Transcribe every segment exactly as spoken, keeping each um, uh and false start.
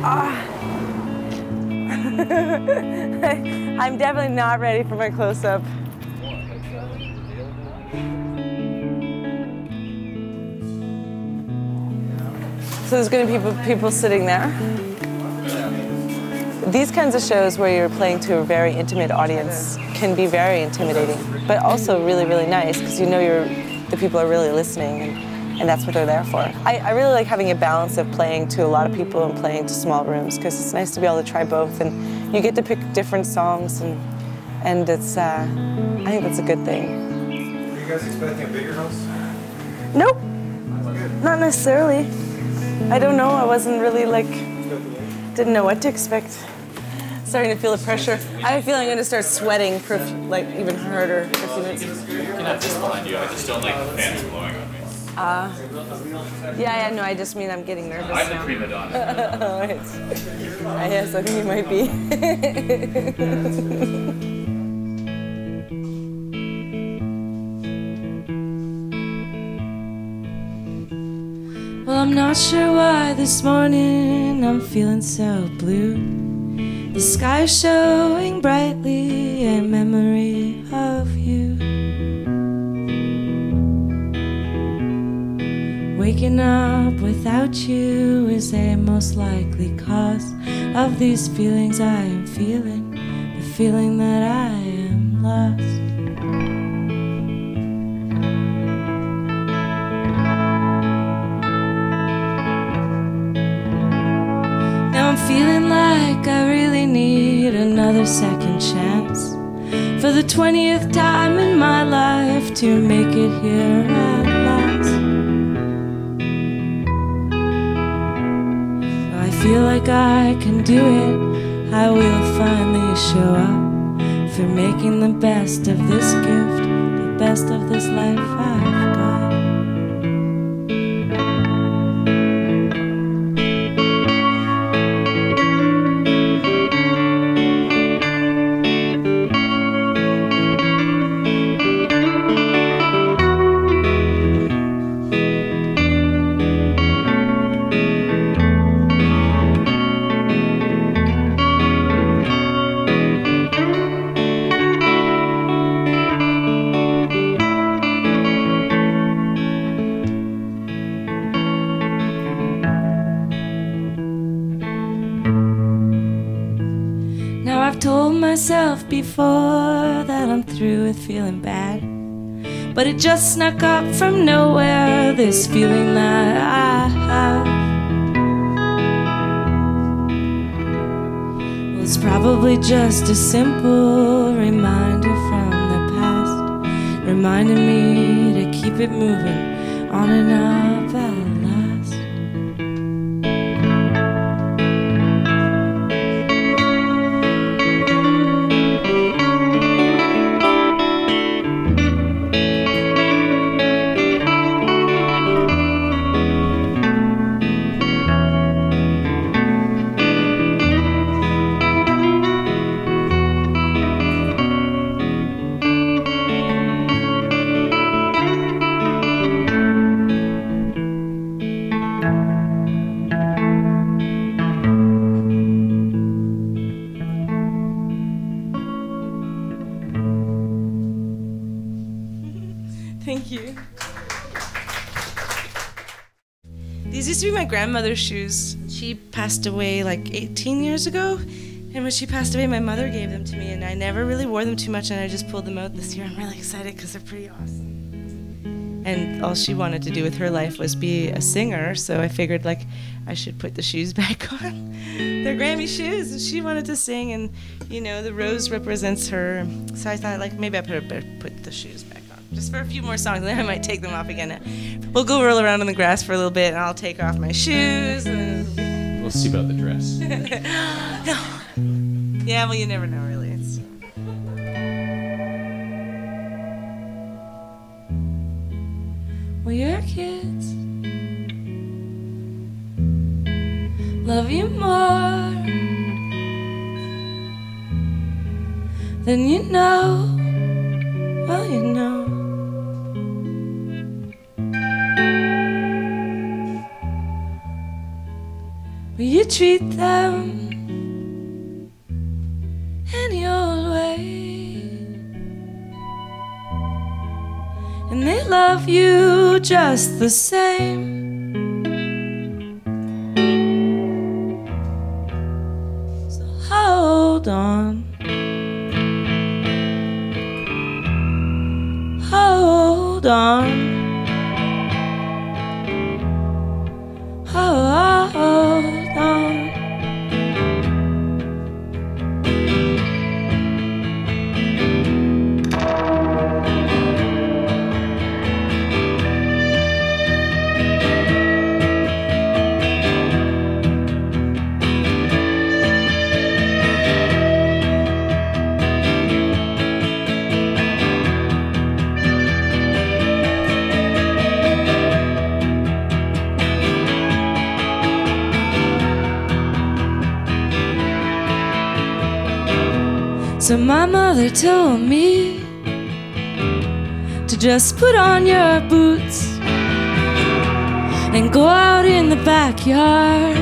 Ah. I'm definitely not ready for my close-up. So there's going to be people, people sitting there. These kinds of shows where you're playing to a very intimate audience can be very intimidating, but also really, really nice because you know you're, the people are really listening, and, and that's what they're there for. I, I really like having a balance of playing to a lot of people and playing to small rooms because it's nice to be able to try both, and you get to pick different songs, and, and it's, uh, I think that's a good thing. Were you guys expecting a bigger house? Nope, not necessarily. I don't know, I wasn't really like, didn't know what to expect. Starting to feel the pressure. I have a feeling I'm going to start sweating for like even harder for a few minutes. You can have this behind you. I just don't like the fans blowing on me. Uh, yeah, yeah, no, I just mean I'm getting nervous I'm now. the prima donna. Oh, it's, uh, yes, I think you might be. Well, I'm not sure why this morning I'm feeling so blue. The sky's showing brightly a memory of you. Waking up without you is a most likely cause of these feelings I am feeling, the feeling that I am lost. I'm feeling like I really need another second chance for the twentieth time in my life to make it here at last. I feel like I can do it. I will finally show up for making the best of this gift, the best of this life I've got. I've told myself before that I'm through with feeling bad, but it just snuck up from nowhere, this feeling that I have. Well, it's probably just a simple reminder from the past, reminding me to keep it moving on and up at last. Thank you. These used to be my grandmother's shoes. She passed away like eighteen years ago, and when she passed away, my mother gave them to me, and I never really wore them too much, and I just pulled them out this year. I'm really excited because they're pretty awesome. And all she wanted to do with her life was be a singer, so I figured like I should put the shoes back on. They're Grammy shoes, and she wanted to sing, and you know, the rose represents her. So I thought like maybe I better put the shoes back on. Just for a few more songs, and then I might take them off again. We'll go roll around in the grass for a little bit, and I'll take off my shoes. And We'll see about the dress. no. Yeah, well, you never know, really. It's... Well, your kids love you more than you know. Well, you know. Will you treat them any old way? And they love you just the same. So hold on, hold on, hold on. So my mother told me to just put on your boots and go out in the backyard.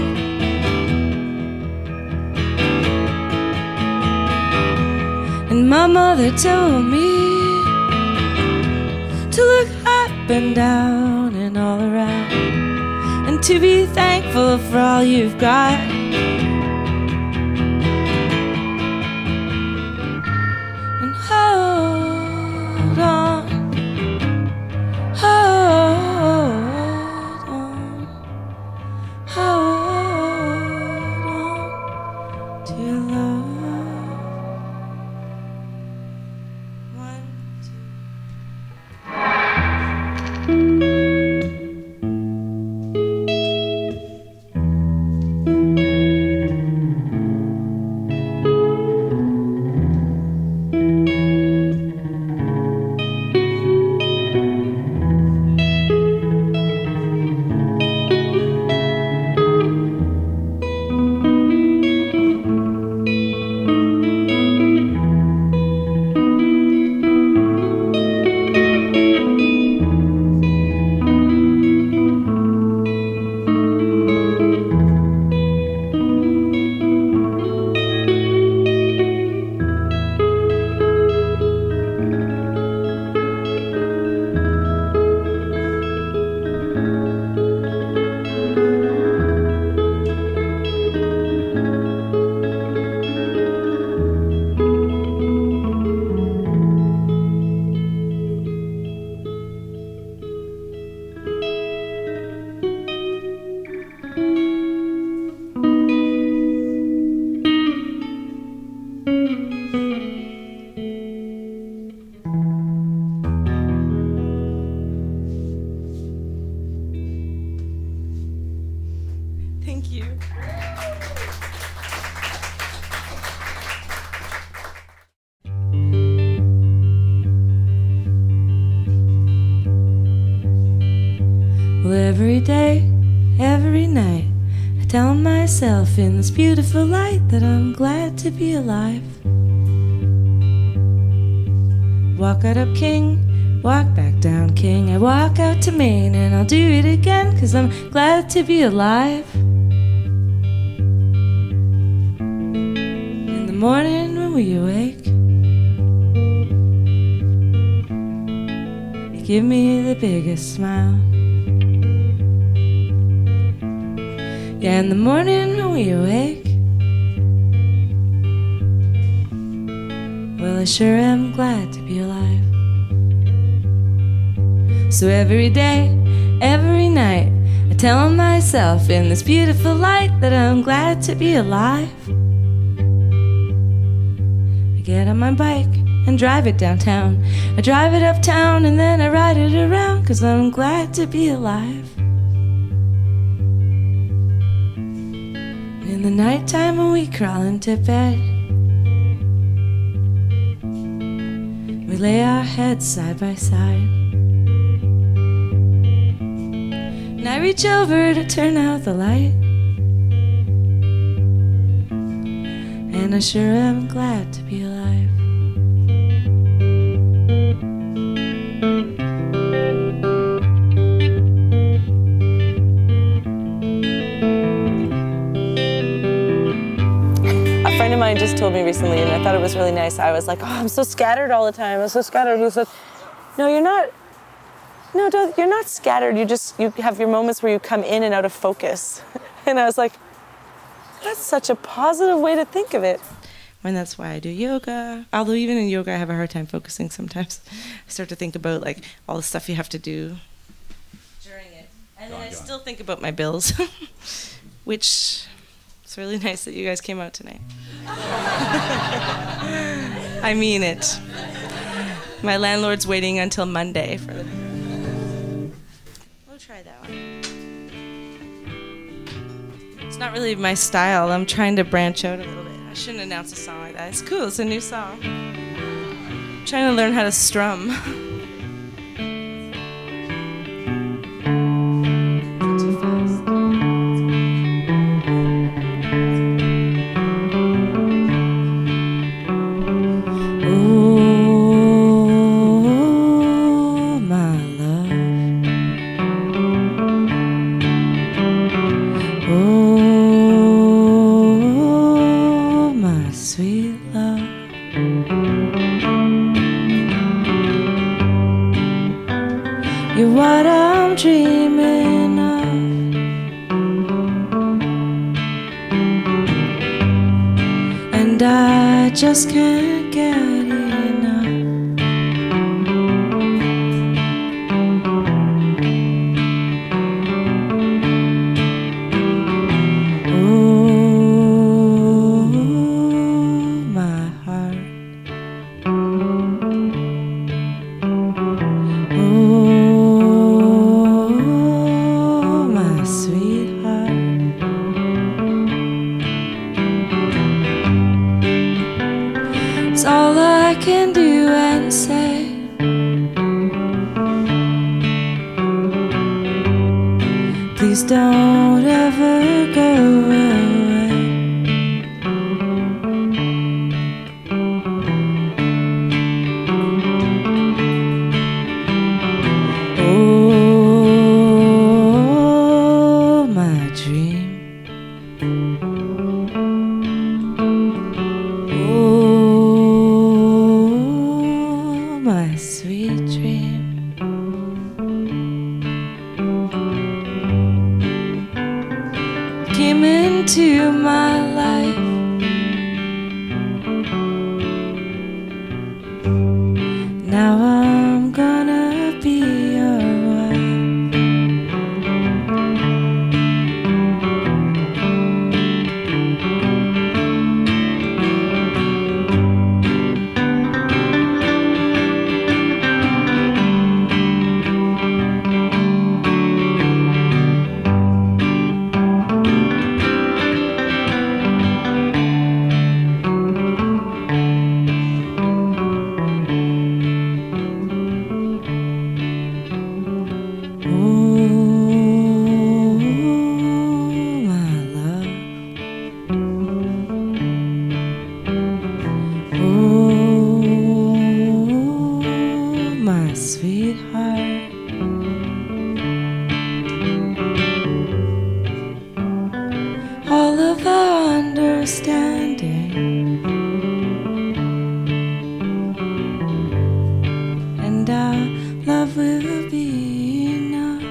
And my mother told me to look up and down and all around, and to be thankful for all you've got. Thank you. Well, every day, every night, I tell myself in this beautiful light that I'm glad to be alive. Walk out up King, walk back down King. I walk out to Maine and I'll do it again, 'cause I'm glad to be alive. In the morning when we awake, you give me the biggest smile. Yeah, in the morning when we awake, well, I sure am glad to be alive. So every day, every night, I tell myself in this beautiful light that I'm glad to be alive. I get on my bike and drive it downtown. I drive it uptown and then I ride it around, 'cause I'm glad to be alive. In the nighttime when we crawl into bed, we lay our heads side by side, and I reach over to turn out the light, and I sure am glad to be alive. mine just told me recently, and I thought it was really nice. I was like, oh, I'm so scattered all the time. I'm so scattered. He said, no, you're not. No, don't, you're not scattered. You just, you have your moments where you come in and out of focus. And I was like, that's such a positive way to think of it. And that's why I do yoga. Although even in yoga, I have a hard time focusing sometimes. I start to think about like all the stuff you have to do during it. And then I still think about my bills, which it's really nice that you guys came out tonight. I mean it. My landlord's waiting until Monday for the... We'll try that one. It's not really my style. I'm trying to branch out a little bit. I shouldn't announce a song like that. It's cool. It's a new song. I'm trying to learn how to strum. Too fast. Oh, my love. Oh, my sweet love. You're what I'm dreaming of, and I just can't get enough. Oh, my heart. Oh, my sweetheart. It's all I can do and say. Please don't ever go away. Oh, my dream. Oh, my sweet dream. Came into my life. Now I'm gonna be your wife. Sweetheart, all of our understanding, and our love will be enough.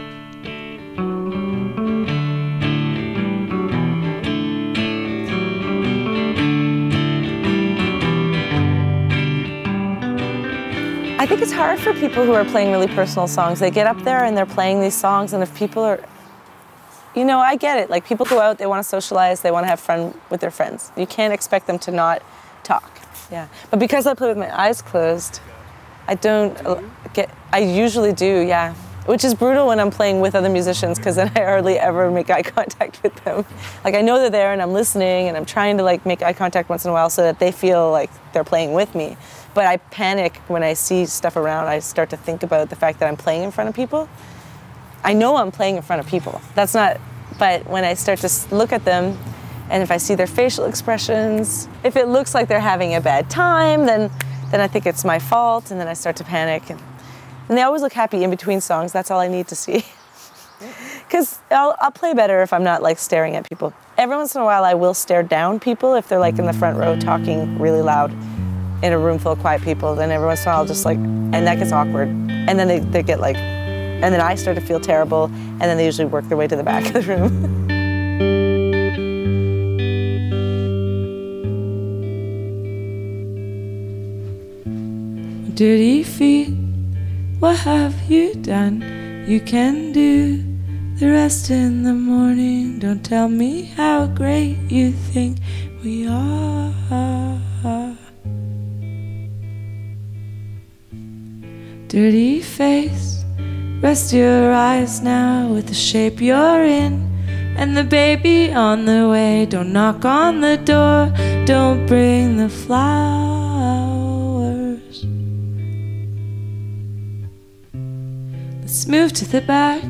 I think it's hard for people who are playing really personal songs. They get up there and they're playing these songs, and if people are, you know, I get it. Like, people go out, they want to socialize, they want to have fun with their friends. You can't expect them to not talk. Yeah. But because I play with my eyes closed, I don't get, I usually do, yeah. Which is brutal when I'm playing with other musicians, because then I hardly ever make eye contact with them. Like, I know they're there and I'm listening and I'm trying to like make eye contact once in a while so that they feel like they're playing with me. But I panic when I see stuff around. I start to think about the fact that I'm playing in front of people. I know I'm playing in front of people. That's not, but when I start to look at them, and if I see their facial expressions, if it looks like they're having a bad time, then, then I think it's my fault, and then I start to panic. And, and they always look happy in between songs. That's all I need to see. Because I'll, I'll play better if I'm not like staring at people. Every once in a while I will stare down people if they're like in the front row talking really loud in a room full of quiet people. Then every once in a while I'll just like, and that gets awkward. And then they, they get like, and then I start to feel terrible, and then they usually work their way to the back of the room. Dirty feet, what have you done? You can do the rest in the morning. Don't tell me how great you think we are. Dirty face, rest your eyes now with the shape you're in and the baby on the way. Don't knock on the door, don't bring the flowers. Let's move to the back,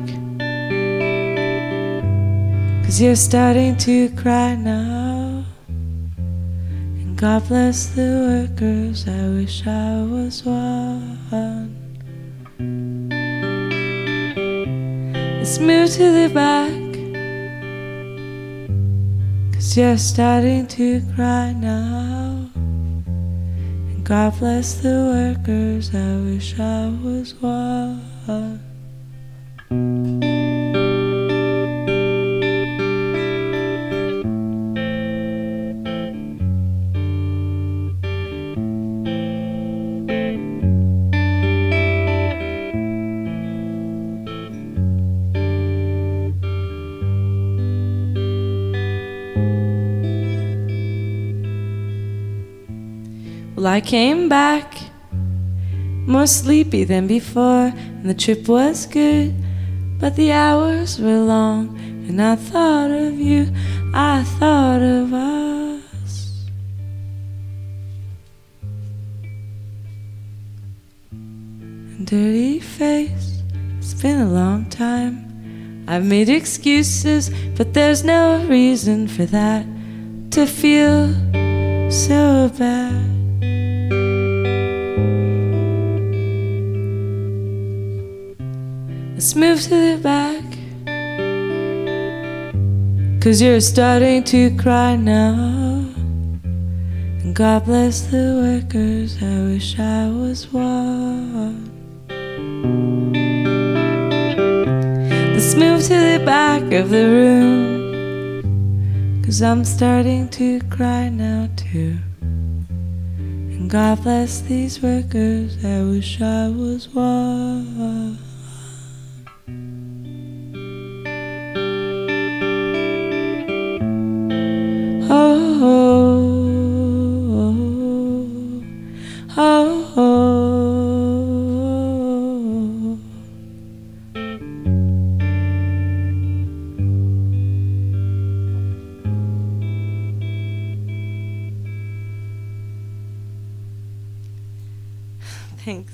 'cause you're starting to cry now. And God bless the workers, I wish I was one. Let's move to the back, 'cause you're starting to cry now. And God bless the workers, I wish I was one. Well, I came back more sleepy than before, and the trip was good, but the hours were long, and I thought of you, I thought of us. And dirty face, it's been a long time. I've made excuses, but there's no reason for that, to feel so bad. Let's move to the back, 'cause you're starting to cry now. And God bless the workers, I wish I was one. Let's move to the back of the room, 'cause I'm starting to cry now too. And God bless these workers, I wish I was one. Oh, oh, oh, oh. Thanks.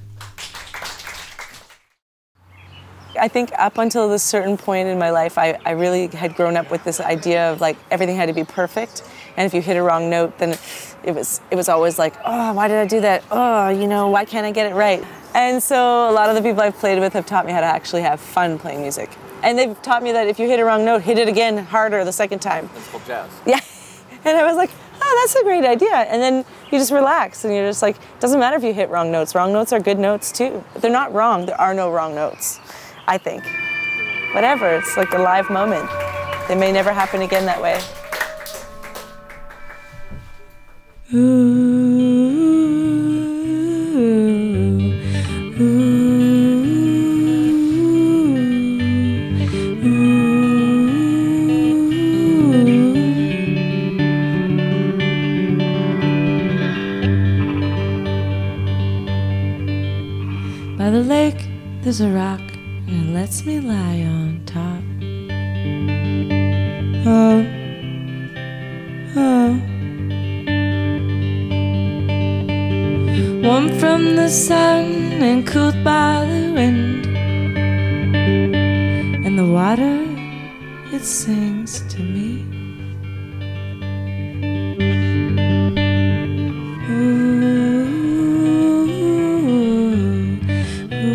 I think up until this certain point in my life, I, I really had grown up with this idea of like everything had to be perfect. And if you hit a wrong note, then it was, it was always like, oh, why did I do that? Oh, you know, why can't I get it right? And so a lot of the people I've played with have taught me how to actually have fun playing music. And they've taught me that if you hit a wrong note, hit it again harder the second time. It's called jazz. Yeah. And I was like, oh, that's a great idea. And then you just relax and you're just like, doesn't matter if you hit wrong notes. Wrong notes are good notes too. They're not wrong. There are no wrong notes, I think. Whatever, it's like a live moment. They may never happen again that way. Ooh, ooh, ooh. By the lake, there's a rock, and it lets me lie on top. Oh, oh. Warm from the sun and cooled by the wind, and the water, it sings to me. Ooh, ooh,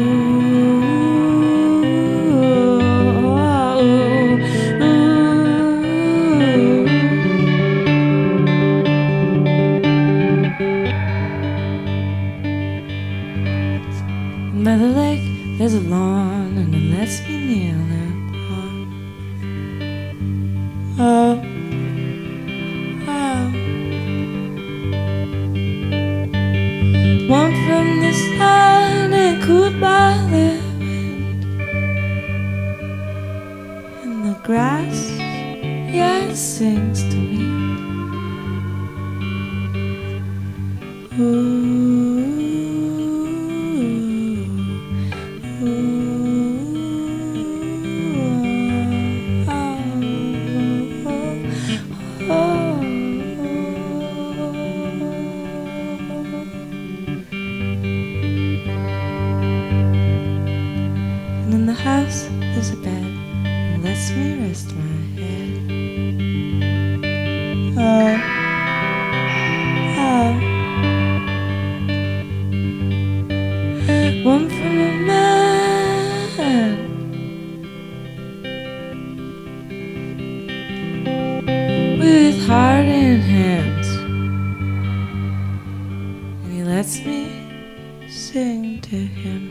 ooh, ooh. by the wind. And the grass, yeah, it sings to me. Ooh. And in the house there's a bed and lets me rest my head. Oh, oh. One from a man with heart in hands, and he lets me sing to him.